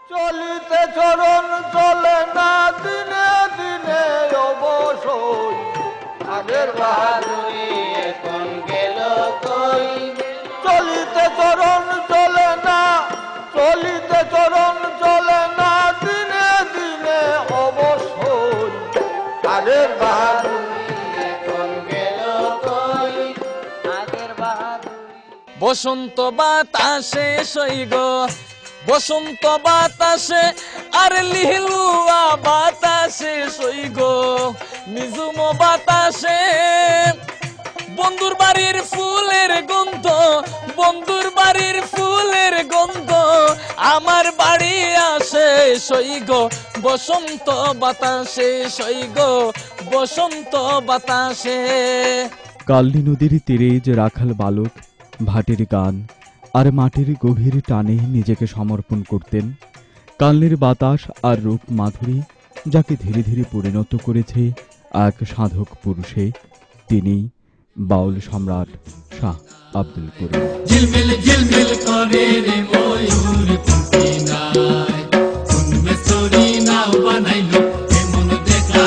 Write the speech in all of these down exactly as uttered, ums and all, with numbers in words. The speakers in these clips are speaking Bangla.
চলিতে চরণ চলে না দিনে দিনে অবসর আগের বাহাদুরি এখন গেল কই চলিতে চরণ চলে না চলিতে চরণ চলে না দিনে দিনে অবসর আগের বাহাদুরি এখন গেল কই আগের বাহাদুরি বসন্ত বাতাসে সইগ বসন্ত বাতাসে আর লিহলুয়া বাতাসে সইগ নিজুম বাতাসে বন্ধুর বাড়ির ফুলের গন্ধ বন্ধুর বাড়ির ফুলের গন্ধ আমার বাড়ি আসে সইগ বসন্ত বাতাসে সইগ বসন্ত বাতাসে। কালনী নদীর তীরে যে রাখাল বালক ভাটের গান আর মাটির গভীর টানে নিজেকে সমর্পণ করতেন, কালনীর বাতাস আর রূপ মাধুরী যাকে ধীরে ধীরে পরিণত করেছে এক সাধক পুরুষে, তিনি বাউল সম্রাট শাহ আব্দুল করিম। ঝিলমিল ঝিলমিল করে রে ময়ূর পঙ্খী নাই কোন মেসরি নাও বানাইলো কেমন দেখা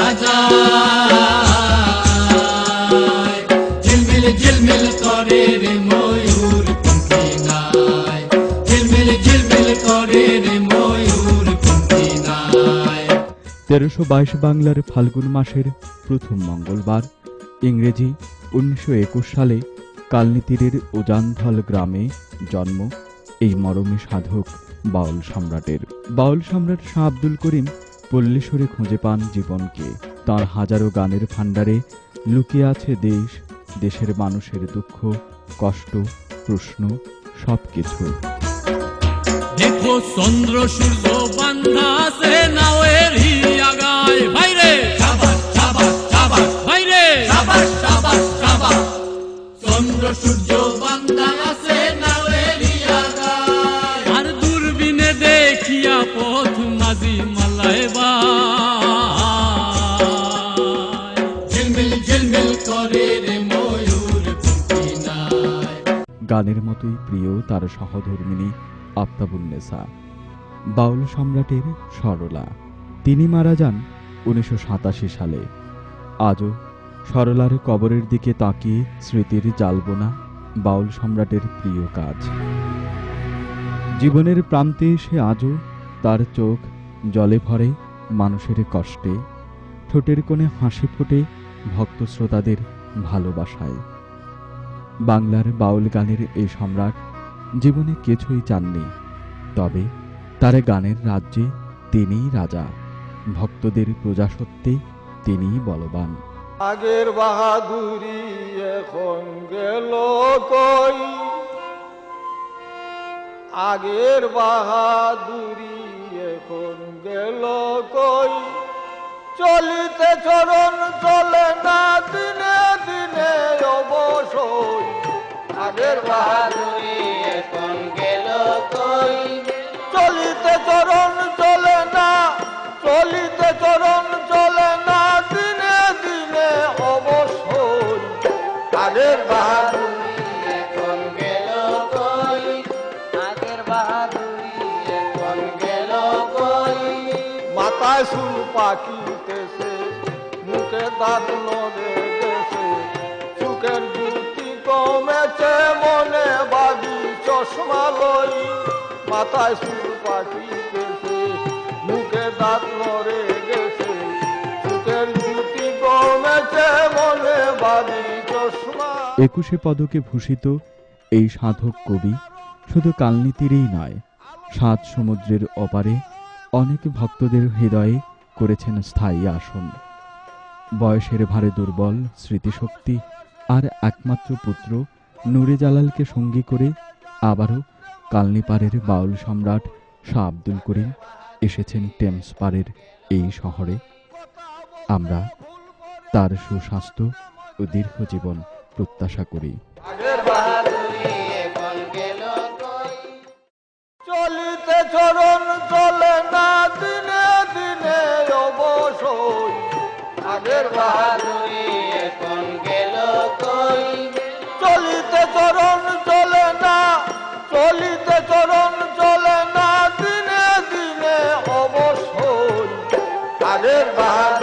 যায় ঝিলমিল ঝিলমিল করে রে ময়ূর পঙ্খী নাই ঝিলমিল ঝিলমিল করে রে ময়ূর পঙ্খী নাই। তেরোশো বাইশ বাংলার ফাল্গুন মাসের প্রথম মঙ্গলবার, ইংরেজি উনিশশো একুশ সালে কালনী তীরের উজানধল গ্রামে জন্ম এই মরমী সাধক বাউল সম্রাটের। বাউল সম্রাট শাহ আব্দুল করিম পল্লীশ্বরে খুঁজে পান জীবনকে। তার হাজারো গানের ভাণ্ডারে লুকিয়ে আছে দেশ, দেশের মানুষের দুঃখ, কষ্ট, প্রশ্ন সবকিছু। দেখো চন্দ্র সূর্য বান্ধা আছে নাওয়ের হিয়াগায় ভাইরে শাবাশ শাবাশ শাবাশ ভাইরে শাবাশ শাবাশ শাবাশ চন্দ্র সূর্য বান্ধা আছে নাওয়ের হিয়াগায় আর দূরবীনে দেখিয়া পথ মাঝি মালায় বাই ঝিলমিল ঝিলমিল করে রে ময়ূর পঙ্খী নাই। গানের মতোই প্রিয় তার সহধর্মিণী আফতাবুন্নেসা, বাউল সম্রাটের সরলা। তিনি মারা যান উনিশশো সাতাশি সালে। আজও সরলার কবরের দিকে তাকিয়ে স্মৃতির জালবোনা বাউল সম্রাটের প্রিয় কাজ। জীবনের প্রান্তে এসে আজও তার চোখ জলে ভরে মানুষের কষ্টে, ঠোঁটের কোণে হাসি ফোটে ভক্ত শ্রোতাদের ভালোবাসায়। বাংলার বাউল গানের এই সম্রাট জীবনে কিছুই চাননি, তবে তার গানের রাজ্যে তিনিই রাজা, ভক্তদের প্রজাসত্ত্বে তিনিই বলবান। আগের বাহাদুরি এখন গেল কই আগের বাহাদুরি এখন গেল কই চলিতে চরণ চলে না দিনে দিনে অবসর আগের বাহাদুরি এখন গেল কই চলিতে চরণ চলে না চলিতে চরণ চলে না দিনে দিনে অবসর আগের বাহাদুরি এখন গেল কই আগের বাহাদুরি এখন গেল কই মাথায় চুল পাকিতেছে মুখে দাঁত নড়ে গেছে চোখের জ্যোতি কমেছে মনে বাজি চশমা লই মাথায় চুল পাকিতেছে মুখে দাঁত নড়ে গেছে চোখের জ্যোতি কমেছে মনে বাজি চশমা। একুশে পদকে ভূষিত এই সাধক কবি শুধু কালনী তীরেই নয়, সাত সমুদ্রের অপারে অনেক ভক্তদের হৃদয়ে করেছেন স্থায়ী আসন। বয়সের ভারে দুর্বল স্মৃতিশক্তি আর একমাত্র পুত্র নুরে জালালকে সঙ্গী করে আবারও কালনী পাড়ের বাউল সম্রাট শাহ আব্দুল করিম এসেছেন টেমস পাড়ের এই শহরে। আমরা তার সুস্বাস্থ্য ও দীর্ঘ জীবন প্রত্যাশা করি। চলিতে চরণ চলে না দিনে দিনে অবসর আগের বাহাদুরি এখন গেল কই চলিতে চরণ চলে না চলিতে চরণ চলে না দিনে দিনে আগের বাহাদুরি